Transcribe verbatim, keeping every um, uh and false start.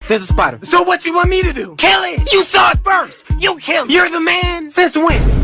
There's a spider. So what you want me to do? Kill it! You saw it first. You kill it. You're the man! Since when?